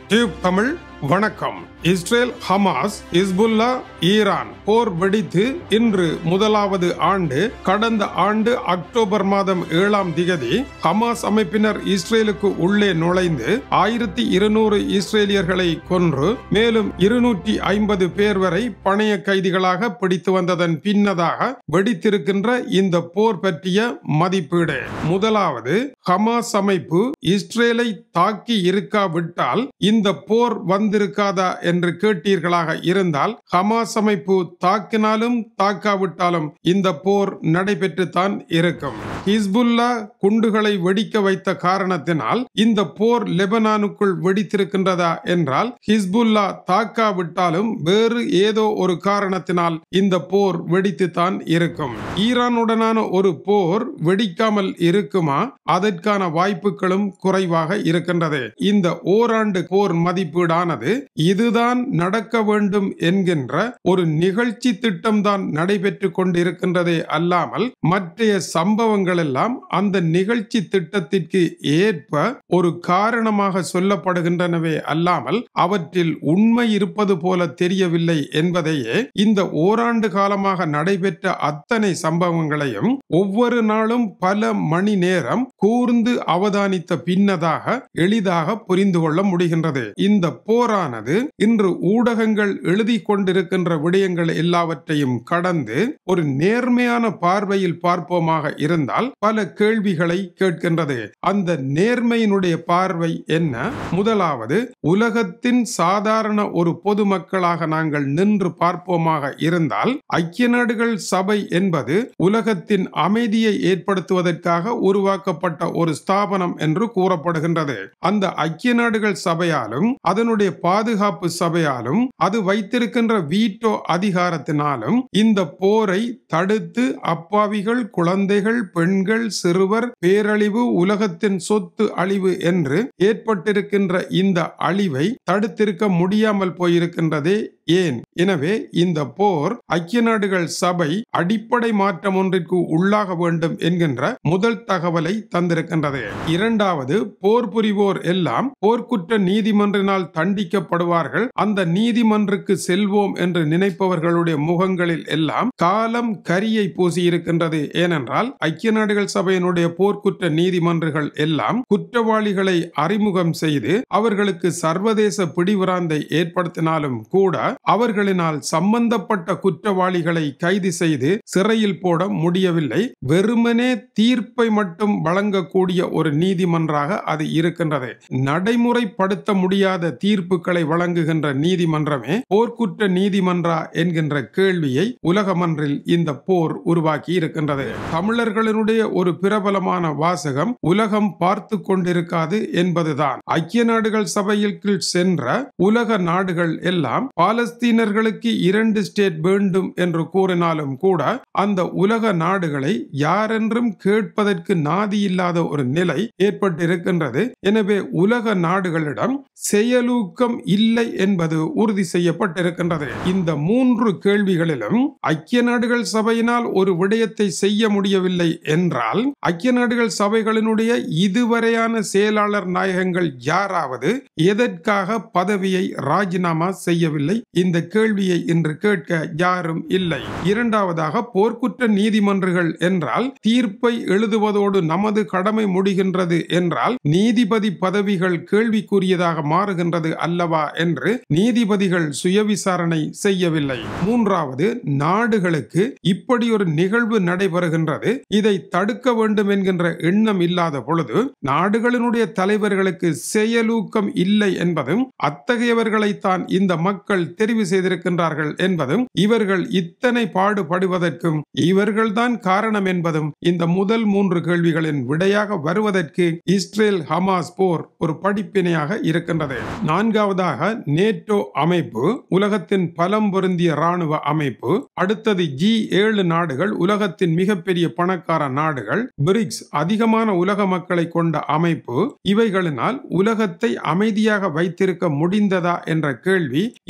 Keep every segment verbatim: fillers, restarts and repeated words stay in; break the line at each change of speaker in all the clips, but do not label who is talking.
Tube Tamil வணக்கம். Israel, Hamas, Hezbollah, Iran போர் வெடித்து இன்று முதலாவது ஆண்டு. கடந்த ஆண்டு அக்டோபர் மாதம் ஏழாம் திகதி ஹமாஸ் அமைப்பினர் இஸ்ரேலுக்கு உள்ளே நுழைந்து ஆயிரத்தி இருநூறு இஸ்ரேலியர்களை கொன்று மேலும் இருநூற்றி ஐம்பது பேர் வரை பணைய கைதிகளாக பிடித்து வந்ததன் பின்னதாக வெடித்திருக்கின்ற இந்த போர் பற்றிய மதிப்பீடு. முதலாவது, ஹமாஸ் அமைப்பு இஸ்ரேலை தாக்கி இருக்காவிட்டால் இந்த போர் வந்திருக்காதா என்று கேட்டீர்களாக இருந்தால், ஹமாஸ் அமைப்பு தாக்கினாலும் தாக்காவிட்டாலும் இந்த போர் நடைபெற்றுத்தான் இருக்கும். ஹிஸ்புல்லா குண்டுகளை வெடிக்க வைத்த காரணத்தினால் இந்த போர் லெபனானுக்குள் வெடித்திருக்கின்றதா என்றால், ஹிஸ்புல்லா தாக்காவிட்டாலும் வேறு ஏதோ ஒரு காரணத்தினால் இந்த போர் வெடித்துத்தான் இருக்கும். ஈரானுடனான ஒரு போர் வெடிக்காமல் இருக்குமா? அதற்கான வாய்ப்புகளும் குறைவாக இருக்கின்றது. இந்த ஓராண்டு போர் மதிப்பீடானது இதுதான் நடக்க வேண்டும் என்கின்ற ஒரு நிகழ்ச்சி திட்டம் தான் நடைபெற்றுக் கொண்டிருக்கின்றதே அல்லாமல் மற்றைய சம்பவங்கள் எல்லாம் அந்த நிகழ்ச்சி திட்டத்திற்கு ஏற்ப ஒரு காரணமாக சொல்லப்படுகின்றனவே அல்லாமல் அவற்றில் உண்மை இருப்பது போல தெரியவில்லை என்பதையே இந்த ஓராண்டு காலமாக நடைபெற்ற அத்தனை சம்பவங்களையும் ஒவ்வொரு நாளும் பல மணி நேரம் கூர்ந்து அவதானித்த பின்னதாக எளிதாக புரிந்து கொள்ள முடிகின்றது. இந்த போரானது இன்று ஊடகங்கள் எழுதி கொண்டிருக்கின்ற விடயங்கள் எல்லாவற்றையும் கடந்து ஒரு நேர்மையான பார்வையில் பார்ப்போமாக இருந்தால் பல கேள்விகளை கேட்கின்றது. அந்த நேர்மையினுடைய பார்வை என்ன? முதலாவது, உலகத்தின் சாதாரண ஒரு பொதுமக்களாக நாங்கள் நின்று பார்ப்போமாக இருந்தால், ஐக்கிய நாடுகள் சபை என்பது உலகத்தின் அமைதியை ஏற்படுத்துவதற்காக உருவாக்கப்பட்ட ஒரு ஸ்தாபனம் என்று கூறப்படுகின்றது. அந்த ஐக்கிய நாடுகள் சபையாலும் அதனுடைய பாதுகாப்பு சபையாலும் அது வைத்திருக்கின்ற வீட்டோ அதிகாரத்தினாலும் இந்த போரை தடுத்து அப்பாவிகள், குழந்தைகள், பெண்கள், சிறுவர் பேரழிவு, உலகத்தின் சொத்து அழிவு என்று ஏற்பட்டிருக்கின்ற இந்த அழிவை தடுத்திருக்க முடியாமல் போயிருக்கின்றதே ஏன்? எனவே இந்த போர் ஐக்கிய நாடுகள் சபை அடிப்படை மாற்றம் ஒன்றிற்கு உள்ளாக வேண்டும் என்கின்ற முதல் தகவலை தந்திருக்கின்றது. இரண்டாவது, போர் புரிவோர் எல்லாம் போர்க்குற்ற நீதிமன்றினால் தண்டிக்கப்படுவார்கள். அந்த நீதிமன்றுக்கு செல்வோம் என்று நினைப்பவர்களுடைய முகங்களில் எல்லாம் காலம் கரியை பூசியிருக்கின்றது. ஏனென்றால் ஐக்கிய நாடுகள் சபையினுடைய போர்க்குற்ற நீதிமன்றங்கள் எல்லாம் குற்றவாளிகளை அறிமுகம் செய்து அவர்களுக்கு சர்வதேச பிடிவிராந்தை ஏற்படுத்தினாலும் கூட அவர்களினால் சம்பந்தப்பட்ட குற்றவாளிகளை கைது செய்து சிறையில் போட முடியவில்லை. வெறுமனே தீர்ப்பை மட்டும் வழங்கக்கூடிய ஒரு நீதிமன்றாக அது இருக்கின்றது. நடைமுறைப்படுத்த முடியாத தீர்ப்புகளை வழங்குகின்ற நீதிமன்றமே போர்க்குற்ற நீதிமன்றா என்கின்ற கேள்வியை உலகமன்றில் இந்த போர் உருவாக்கி இருக்கின்றது. தமிழர்களுடைய ஒரு பிரபலமான வாசகம் உலகம் பார்த்து கொண்டிருக்காது என்பதுதான். ஐக்கிய நாடுகள் சபையில் சென்ற உலக நாடுகள் எல்லாம் பாலஸ்தீனர்களுக்கு இரண்டு ஸ்டேட் வேண்டும் என்று கூறினாலும் கூட அந்த உலக நாடுகளை யாரென்றும் கேட்பதற்கு நாதி இல்லாத ஒரு நிலை ஏற்பட்டிருக்கின்றது. எனவே உலக நாடுகளிடம் செயலூக்கம் இல்லை என்பது உறுதி செய்யப்பட்டிருக்கின்றது. இந்த மூன்று கேள்விகளிலும் ஐக்கிய நாடுகள் சபையினால் ஒரு விடயத்தை செய்ய முடியவில்லை என்றால், ஐக்கிய நாடுகள் சபைகளினுடைய இதுவரையான செயலாளர் நாயகங்கள் யாராவது எதற்காக பதவியை ராஜினாமா செய்யவில்லை? இந்த கேள்வியை இன்று கேட்க யாரும் இல்லை. இரண்டாவதாக, போர்க்குற்ற நீதிமன்றங்கள் என்றால் தீர்ப்பை எழுதுவதோடு நமது கடமை முடிகின்றது என்றால் நீதிபதி பதவிகள் கேள்விக்குரியதாக மாறுகின்றது அல்லவா என்று நீதிபதிகள் சுயவிசாரணை செய்யவில்லை. மூன்றாவது, நாடுகளுக்கு இப்படி ஒரு நிகழ்வு நடைபெறுகின்றது, இதை தடுக்க வேண்டும் என்கின்ற எண்ணம் இல்லாத பொழுது நாடுகளினுடைய தலைவர்களுக்கு செயலூக்கம் இல்லை என்பதும், அத்தகையவர்களை தான் இந்த மக்கள் தெரிவு செய்திருக்கின்றார்கள் என்பதும், இவர்கள் இத்தனை பாடுபடுவதற்கும் இவர்கள்தான் காரணம் என்பதும் இந்த முதல் மூன்று கேள்விகளின் விடையாக வருவதற்கு இஸ்ரேல் ஹமாஸ் போர் ஒரு படிப்பினையாக இருக்கின்றது. நான்காவதாக, நேட்டோ அமைப்பு உலகத்தின் பலம் பொருந்திய ராணுவ அமைப்பு. அடுத்தது ஜி ஏழு நாடுகள், உலகத்தின் மிகப்பெரிய பணக்கார நாடுகள். பிரிக்ஸ், அதிகமான உலக மக்களை கொண்ட அமைப்பு. இவைகளினால் உலகத்தை அமைதியாக வைத்திருக்க முடிந்ததா என்ற கேள்வி இவர்கள்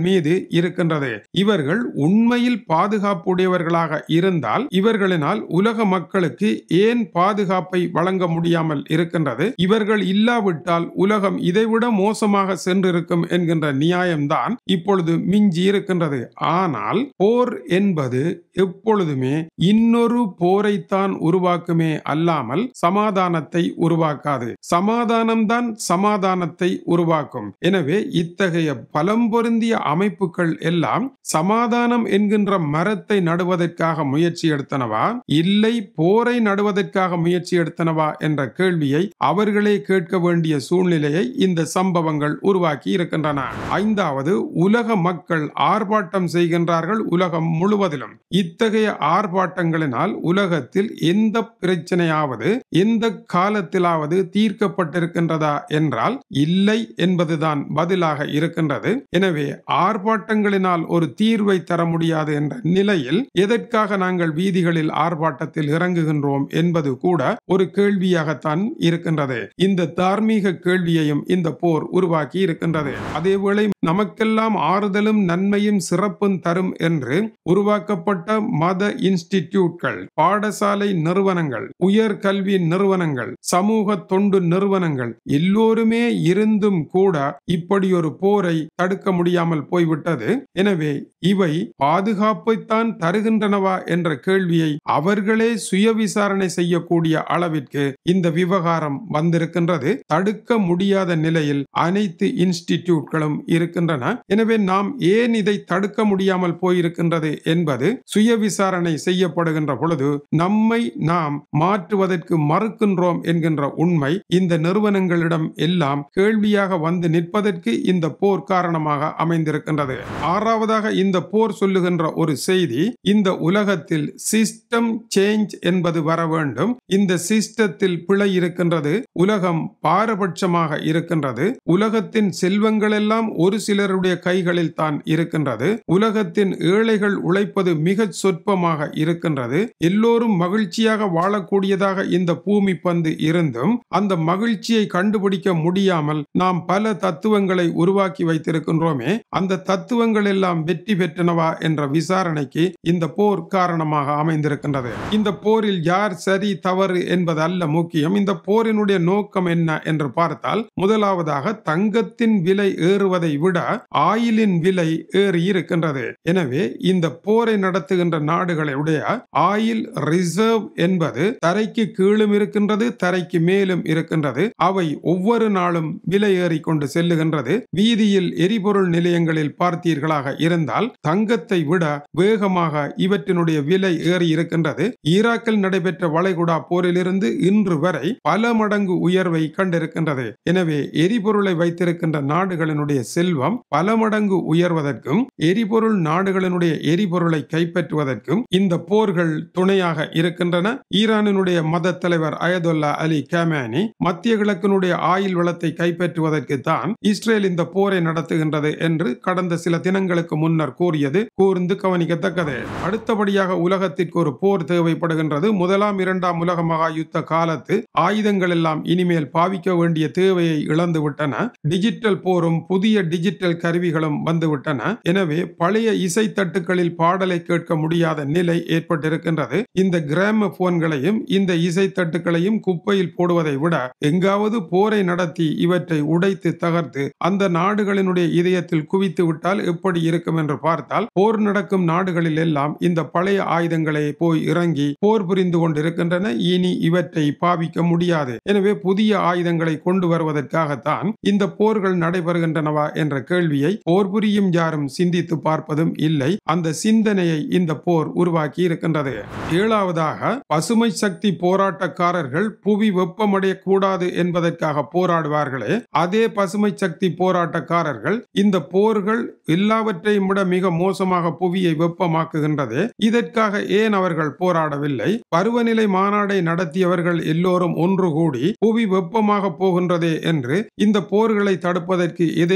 மீது இருக்கின்றது. இவர்கள் உண்மையில் பாதுகாப்புடையவர்களாக இருந்தால் இவர்களினால் உலக மக்களுக்கு ஏன் பாதுகாப்பை வழங்க முடியாமல் இருக்கின்றது? இவர்கள் இல்லாவிட்டால் உலகம் இதைவிட மோசமாக சென்றிருக்கும் என்கின்ற நியாயம்தான் இப்பொழுது மிஞ்சி இருக்கின்றது. ஆனால் போர் என்பது எப்பொழுதுமே இன்னொரு போரைத்தான் உருவாக்குமே அல்லாமல் சமாதானத்தை உருவாக்காது. சமாதானம்தான் சமாதானத்தை உருவாக்கும். எனவே இத்தகைய பலம் பொருந்திய அமைப்புகள் எல்லாம் சமாதானம் என்கின்ற மரத்தை நடுவதற்காக முயற்சி எடுத்தனவா, இல்லை போரை நடுவதற்காக முயற்சி எடுத்தனவா என்ற கேள்வியை அவர்களே கேட்க வேண்டிய சூழ்நிலையை இந்த சம்பவங்கள் உருவாக்கி இருக்கின்றன. ஐந்தாவது, உலக மக்கள் ஆர்ப்பாட்டம் செய்கின்றார்கள் உலகம் முழுவதிலும். இத்தகைய ஆர்ப்பாட்டங்களினால் உலகத்தில் எந்த பிரச்சனையாவது எந்த காலத்திலாவது தீர்க்கப்பட்டிருக்கின்றதா என்றால் இல்லை என்பதுதான் பதிலாக இருக்கின்றது. எனவே ஆர்ப்பாட்டங்களினால் ஒரு தீர்வை தர முடியாது என்ற நிலையில் எதற்காக நாங்கள் வீதிகளில் ஆர்ப்பாட்டத்தில் இறங்குகின்றோம் என்பது கூட ஒரு கேள்வியாகத்தான் இருக்கின்றது. இந்த தார்மீக கேள்வியையும் இந்த போர் உருவாக்கி இருக்கின்றது. அதேவேளை நமக்கெல்லாம் ஆறுதலும் நன்மையும் சிறப்பும் தரும் என்று உருவாக்கப்பட்ட மத இன்ஸ்டிடியூட்கள், பாடசாலை நிறுவனங்கள், உயர் கல்வி நிறுவனங்கள், சமூக தொண்டு நிறுவனங்கள் எல்லோருமே இருந்தும் கூட இப்படி ஒரு போரை தடுக்க முடியாமல் போய்விட்டது. எனவே இவை பாதுகாப்பைத்தான் தருகின்றனவா என்ற கேள்வியை அவர்களே சுய விசாரணை செய்யக்கூடிய அளவிற்கு இந்த விவகாரம் வந்திருக்கின்றது. தடுக்க முடியாத நிலையில் அனைத்து இன்ஸ்டிடியூட்களும் இருக்கின்றன. எனவே நாம் ஏன் இதை தடுக்க முடியாமல் போயிருக்கின்றது என்பது சுய விசாரணை செய்யப்படுகின்ற பொழுது நம்மை நாம் மாற்றுவதற்கு மறுக்கின்றோம் என்கின்ற உண்மை இந்த நிறுவனங்களிடம் எல்லாம் கேள்வியாக வந்து நிற்பதற்கு இந்த போர் காரணமாக அமைந்திருக்கின்றது. ஆறாவதாக இந்த போர் சொல்லுகின்ற ஒரு செய்தி, இந்த உலகத்தில் சிஸ்டம் சேஞ்ச் என்பது வர வேண்டும். இந்த சிஸ்டத்தில் பிழை இருக்கின்றது. உலகம் பாரபட்சமாக இருக்கின்றது. உலகத்தின் செல்வங்கள் எல்லாம் ஒரு சிலருடைய கைகளில் தான் இருக்கின்றது. உலகத்தின் ஏழைகள் உழைப்பது மிக சொற்பமாக இருக்கின்றது. எல்லோரும் மகிழ்ச்சியாக வாழக்கூடியதாக இந்த பூமி பந்து இருந்தும் அந்த மகிழ்ச்சியை கண்டுபிடிக்க முடியாமல் நாம் பல தத்துவங்களை உருவாக்கி வைத்திருக்கின்றோமே, அந்த தத்துவங்கள் எல்லாம் வெற்றி பெற்றனவா என்ற விசாரணைக்கு இந்த போர் காரணமாக அமைந்திருக்கின்றது. இந்த போரில் யார் சரி தவறு என்பது அல்ல முக்கியம். இந்த போரினுடைய நோக்கம் என்ன என்று பார்த்தால், முதலாவதாக தங்கத்தின் விலை ஏறுவதை விட ஆயிலின் விலை ஏறி இருக்கின்றது. எனவே இந்த போரை நடத்துகின்ற நாடுகளுடைய ஆயில் ரிசர்வ் என்பது தரைக்கு கீழும் இருக்கின்றது, தரைக்கு மேலும் இருக்கின்றது. அவை ஒவ்வொரு நாளும் விலை ஏறிக்கொண்டு செல்லுகின்றது. வீதியில் எரிபொருள் நிலையங்களில் பார்த்தீர்களாக இருந்தால் தங்கத்தை விட வேகமாக இவற்றினுடைய விலை ஏறி இருக்கின்றது. ஈராக்கில் நடைபெற்ற வளைகுடா போரிலிருந்து இன்று வரை பல மடங்கு உயர்வை கண்டிருக்கின்றது. எனவே எரிபொருளை வைத்திருக்கின்ற நாடுகளினுடைய செல்வம் பல மடங்கு உயர்வதற்கும் எரிபொருள் நாடுகளினுடைய எரிபொருளை கைப்பற்றுவதற்கும் இந்த போர்கள் துணையாக இருக்கின்றன. ஈரானினுடைய மத தலைவர் அயதொல்லா அலி கமேனி மத்திய கிழக்கினுடைய ஆயில் வளத்தை கைப்பற்றுவதற்கு தான் இஸ்ரேல் இந்த போரை நடத்துகின்றது என்று கடந்த சில தினங்களுக்கு முன்னர் கூறியது கூர்ந்து கவனிக்கத்தக்கது. அடுத்தபடியாக உலகத்திற்கு ஒரு போர் தேவைப்படுகின்றது. முதலாம் இரண்டாம் உலக மகா யுத்த காலத்து ஆயுதங்கள் எல்லாம் இனிமேல் பாவிக்க வேண்டிய தேவையை இழந்து விட்டன. டிஜிட்டல் போரும் புதிய டிஜிட்டல் கருவிகளும் வந்துவிட்டன. எனவே பழைய இசை தட்டுகளில் பாடலை கேட்க முடியாத நிலை ஏற்பட்டிருக்கின்றது. இந்த கிராம போன்களையும் இந்த இசை தட்டுகளையும் குப்பையில் போடுவதை விட எங்காவது போரை நடத்தி இவற்றை உடைத்து தகர்த்து அந்த நாடுகளினுடைய இதயத்தில் குவித்து விட்டால் எப்படி இருக்கும் என்று பார்த்தால், போர் நடக்கும் நாடுகளில் எல்லாம் இந்த பழைய ஆயுதங்களை போய் இறங்கி போர் புரிந்து கொண்டிருக்கின்றன. இனி இவற்றை பாவிக்க முடியாது. எனவே புதிய ஆயுதங்களை கொண்டு வருவதற்காகத்தான் இந்த போர்கள் நடைபெறுகின்றனவா என்ற கேள்வியை போர் புரியும் யாரும் சிந்தித்து பார்ப்பதும் இல்லை. அந்த சிந்தனையை இந்த போர் உருவாக்கி இருக்கின்றது. ஏழாவதாக, பசுமை சக்தி போராட்டக்காரர்கள் புவி வெப்பமடைய கூடாது என்பதற்காக போராடுவார்களே, அதே பசுமை சக்தி போராட்டக்காரர்கள் இந்த போர்கள் எல்லாவற்றையும் விட மிக மோசமாக புவியை வெப்பமாக்குகின்றது. இதற்காக ஏன் அவர்கள் போராடவில்லை? பருவநிலை மாநாடை நடத்தியவர்கள் எல்லோரும் ஒன்று கூடி புவி வெப்பமாக போகின்றதே என்று இந்த போர்களை தடுப்பதற்கு எதையும் செய்ய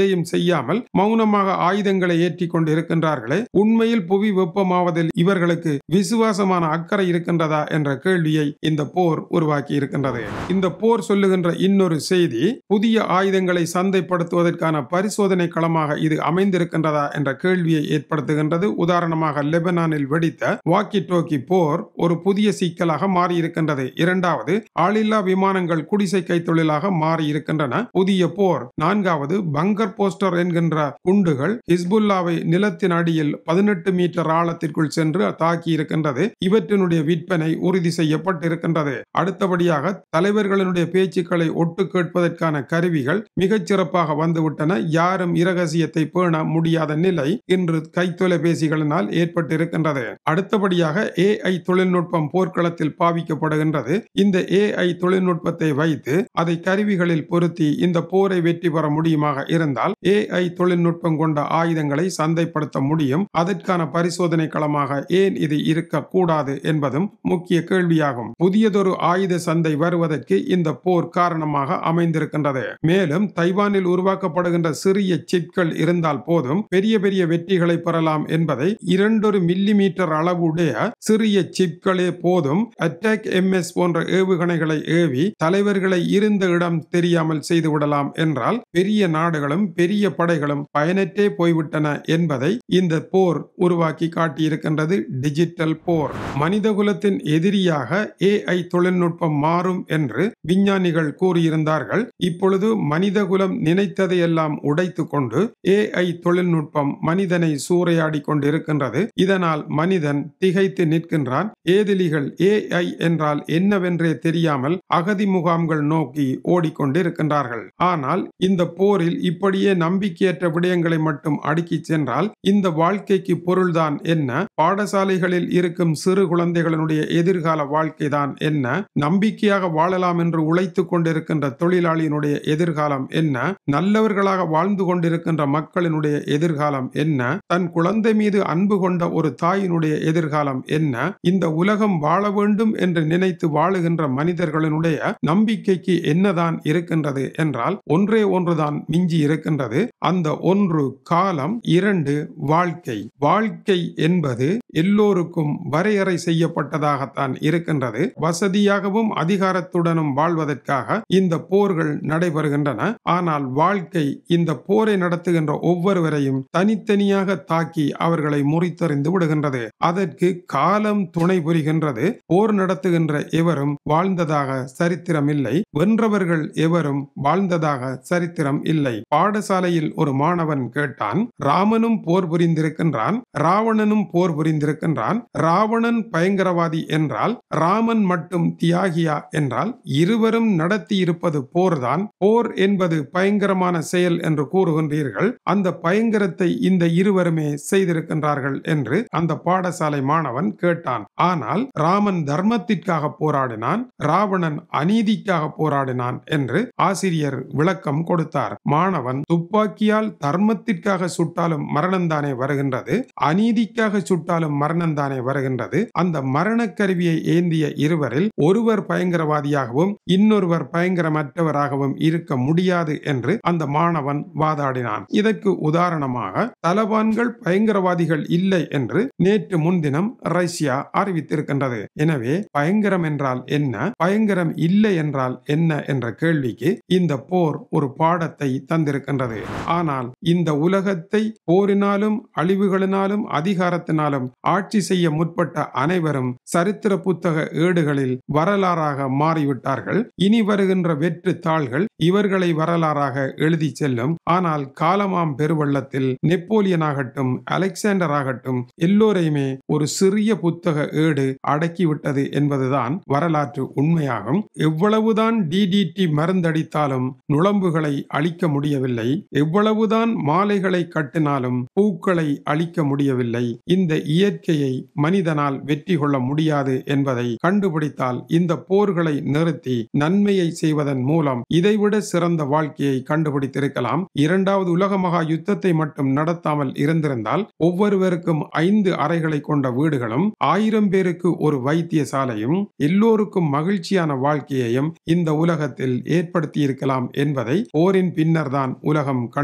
செய்யாமல் மௌனமாக ஆயுதங்களை ஏற்றிக் கொண்டு இருக்கின்றார்களே, உண்மையில் புவி வெப்பமாவதில் இவர்களுக்கு விசுவாசமான அக்கறை இருக்கின்றதா என்ற கேள்வியை இந்த போர் உருவாக்கி இருக்கின்றது. இந்த போர் சொல்லுகின்ற இன்னொரு செய்தி, புதிய ஆயுதங்களை சந்தைப்படுத்துவதற்கான பரிசோதனை களமாக இது அமைந்திருக்கின்றதா என்ற கேள்வியை ஏற்படுத்துகின்றது. உதாரணமாக லெபனானில் வெடித்த வாக்கி டோக்கி போர் ஒரு புதிய சிக்கலாக மாறியிருக்கின்றது. இரண்டாவது, ஆளில்லா விமானங்கள் குடிசை கைத்தொழிலாக மாறி இருக்கின்றன. புதிய போர். நான்காவது, பங்கர் போஸ்டர் என்கின்ற குண்டுகள் ஹிஸ்புல்லாவை நிலத்தின் அடியில் பதினெட்டு மீட்டர் ஆழத்திற்குள் சென்று தாக்கி இருக்கின்றது. இவற்றினுடைய விற்பனை உறுதி செய்யப்பட்டிருக்கின்றது. அடுத்தபடியாக தலைவர்களுடைய பேச்சுக்களை ஒட்டு கேட்பதற்கான கருவிகள் மிகச் சிறப்பாக வந்துவிட்டன. யாரும் இரகசியத்தை பேண முடியாத நிலை இன்று கைத்தொலைபேசிகளினால் ஏற்பட்டிருக்கின்றது. அடுத்தபடியாக ஏஐ தொழில்நுட்பம் போர்க்களத்தில் பாவிக்கப்படுகின்றது. இந்த ஏஐ தொழில்நுட்பத்தை வைத்து அதை கருவிகளில் பொருத்தி இந்த போரை வெற்றி பெற முடியுமாக இருந்தால் ஏஐ தொழில்நுட்பம் கொண்ட ஆயுதங்களை சந்தைப்படுத்த முடியும். அதற்கான பரிசோதனை களமாக ஏன் இது இருக்கக்கூடாது என்பதும் முக்கிய கேள்வியாகும். புதியதொரு ஆயுத சந்தை வருவதற்கு இந்த போர் காரணமாக அமைந்திருக்கின்றது. மேலும் தைவானில் உருவாக்கப்படுகின்ற சிறிய சிப்கள் இருந்தால் போதும் பெரிய பெரிய வெற்றிகளை பெறலாம் என்பதை இரண்டொரு மில்லி மீட்டர் அளவுடைய சிறிய சிப்களே போதும் அட்டாக் எம்எஸ் போன்ற ஏவுகணைகளை ஏவி தலைவர்களை இருந்த இடம் தெரியாமல் செய்துவிடலாம் என்றால் பெரிய நாடுகளும் பெரிய படைகளும் பயனற்றே போய்விட்டன என்பதை இந்த போர் உருவாக்கி காட்டியிருக்கின்றது. டிஜிட்டல் போர். மனிதகுலத்தின் எதிரியாக ஏஐ தொழில்நுட்பம் மாறும் என்று விஞ்ஞானிகள் கூறியிருந்தார்கள். இப்பொழுது மனிதகுலம் நினைத்ததையெல்லாம் உடைத்து கொண்டு ஏஐ தொழில்நுட்பம் மனிதனை சூறையாடி கொண்டிருக்கின்றது. இதனால் மனிதன் திகைத்து நிற்கின்றான். ஏதிலிகள் ஏஐ என்றால் என்னவென்றே தெரியாமல் அகதி முகாம்கள் நோக்கி ஓடிக்கொண்டிருக்கின்றார்கள். ஆனால் இந்த போரில் இப்படியே நம்பிக்கையற்ற விடயங்களை மட்டும் அடுக்கி சென்றால் இந்த வாழ்க்கைக்கு பொருள்தான் என்ன? பாடசாலைகளில் இருக்கும் சிறு குழந்தைகளுடைய எதிர்கால வாழ்க்கைதான் என்ன? நம்பிக்கையாக வாழலாம் என்று உழைத்துக் கொண்டிருக்கின்ற தொழிலாளியினுடைய எதிர்காலம் என்ன? நல்லவர்களாக வாழ்ந்து கொண்டிருக்கின்ற மக்களினுடைய எதிர்காலம் என்ன? தன் குழந்தை மீது அன்பு கொண்ட ஒரு தாயினுடைய எதிர்காலம் என்ன? இந்த உலகம் வாழ வேண்டும் என்று நினைத்து வாழுகின்ற மனிதர்களினுடைய நம்பிக்கைக்கு என்னதான் இருக்கின்றது என்றால் ஒன்றே ஒன்றுதான் மிஞ்சி இருக்கின்றது. அந்த ஒன்று காலம், இரண்டு வாழ்க்கை. வாழ்க்கை என்பது எல்லோருக்கும் வரையறை செய்யப்பட்டதாகத்தான் இருக்கின்றது. வசதியாகவும் அதிகாரத்துடனும் வாழ்வதற்காக இந்த போர்கள் நடைபெறுகின்றன. ஆனால் வாழ்க்கை இந்த போரை நடத்துகின்ற ஒவ்வொருவரையும் தனித்தனியாக தாக்கி அவர்களை முறித்தறிந்து விடுகின்றது. அதற்கு காலம் துணை புரிகின்றது. போர் நடத்துகின்ற எவரும் வாழ்ந்ததாக சரித்திரம் இல்லை. வென்றவர்கள் எவரும் வாழ்ந்ததாக சரித்திரம் இல்லை. பாடசாலையில் ஒரு மாணவன் கேட்டான், ராமனும் போர் புரிந்திருக்கின்றான், ராவணனும் போர் புரிந்திருக்கின்றான். ராவணன் பயங்கரவாதி என்றால் ராமன் மட்டும் தியாகியா என்றால் இருவரும் நடத்தி இருப்பது போர்தான். போர் என்பது பயங்கரமான செயல் என்று கூறுகின்றீர்கள். அந்த பயங்கரத்தை இந்த இருவருமே செய்திருக்கின்றார்கள் என்று அந்த பாடசாலை மாணவன் கேட்டான். ஆனால் ராமன் தர்மத்திற்காக போராடினான், ராவணன் அநீதிக்காக போராடினான் என்று ஆசிரியர் விளக்கம் கொடுத்தார். மாணவன், துப்பாக்கியால் தர்மத்திற்காக சுட்டாலும் மரணம்தானே வருகின்றது, அநீதிக்காக சுட்டாலும் மரணம்தானே வருகின்றது. அந்த மரண கருவியை ஏந்திய இருவரில் ஒருவர் பயங்கரவாதியாகவும் இன்னொருவர் பயங்கரமற்றவராகவும் இருக்க முடியாது என்று அந்த மாணவன் வாதாடினான். இதற்கு உதாரணமாக தலபான்கள் பயங்கரவாதிகள் இல்லை என்று நேற்று முன்தினம் ரஷ்யா அறிவித்திருக்கின்றது. எனவே பயங்கரம் என்றால் என்ன, பயங்கரம் இல்லை என்றால் என்ன என்ற கேள்விக்கு இந்த போர் ஒரு பாடத்தை தந்திருக்கின்றது. ஆனால் இந்த உலகத்தை போரினாலும் அழிவுகளினாலும் அதிகாரத்தினாலும் ஆட்சி செய்ய முற்பட்ட அனைவரும் சரித்திர புத்தக ஏடுகளில் வரலாறாக மாறிவிட்டார்கள். இனி வருகின்ற வெற்று தாள்கள் இவர்களை வரலாறாக எழுதி செல்லும். ஆனால் காலமாம் பெருவெள்ளத்தில் நெப்போலியன் ஆகட்டும், அலெக்சாண்டர் ஆகட்டும், எல்லோரையுமே ஒரு சிறிய புத்தக ஏடு அடக்கிவிட்டது என்பதுதான் வரலாற்று உண்மையாகும். எவ்வளவுதான் டிடிடி மருந்தடித்தாலும் நுளம்புகளை அழிக்க முடியவில்லை. எவ்வளவுதான் மாலைகளை கட்டினாலும் பூக்களை அழிக்க முடியவில்லை. இந்த இயற்கையை மனிதனால் வெற்றி கொள்ள முடியாது என்பதை கண்டுபிடித்தால் இந்த போர்களை நிறுத்தி நன்மையை செய்வதன் மூலம் இதைவிட சிறந்த வாழ்க்கையை கண்டுபிடித்திருக்கலாம். இரண்டாவது உலக மகா யுத்தத்தை மட்டும் நடத்தாமல் இருந்திருந்தால் ஒவ்வொருவருக்கும் ஐந்து அறைகளை கொண்ட வீடுகளும், ஆயிரம் பேருக்கு ஒரு வைத்தியசாலையும், எல்லோருக்கும் மகிழ்ச்சியான வாழ்க்கையையும் இந்த உலகத்தில் ஏற்படுத்தி இருக்கலாம் என்பதை போரின் பின்னர் தான் உலகம் கண்டு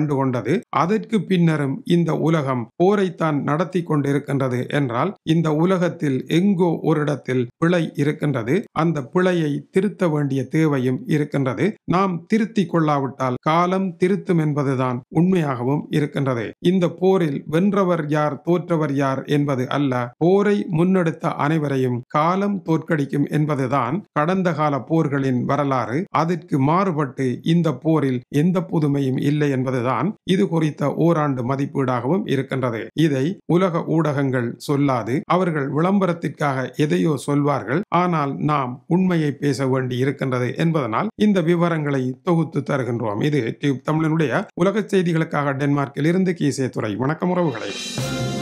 கண்டுகொண்டது. அதற்கு பின்னரும் இந்த உலகம் போரைத்தான் நடத்தி கொண்டிருக்கின்றது என்றால் இந்த உலகத்தில் எங்கோ ஒரு இடத்தில் பிழை இருக்கின்றது. அந்த பிழையை திருத்த வேண்டிய தேவையும் இருக்கின்றது. நாம் திருத்திக் கொள்ளாவிட்டால் காலம் திருத்தும் என்பதுதான் உண்மையாகவும் இருக்கின்றது. இந்த போரில் வென்றவர் யார் தோற்றவர் யார் என்பது அல்ல, போரை முன்னெடுத்த அனைவரையும் காலம் தோற்கடிக்கும் என்பதுதான் கடந்த கால போர்களின் வரலாறு. அதற்கு மாறுபட்டு இந்த போரில் எந்த புதுமையும் இல்லை என்பதுதான் இது குறித்த ஓராண்டு மதிப்பீடாகவும் இருக்கின்றது. இதை உலக ஊடகங்கள் சொல்லாது, அவர்கள் விளம்பரத்திற்காக எதையோ சொல்வார்கள். ஆனால் நாம் உண்மையை பேச வேண்டி இருக்கின்றது என்பதனால் இந்த விவரங்களை தொகுத்து தருகின்றோம். இது டியூப் தமிழனுடைய உலக செய்திகளுக்காக டென்மார்க்கில் இருந்து கீசே துறை. வணக்கம் உறவுகளை.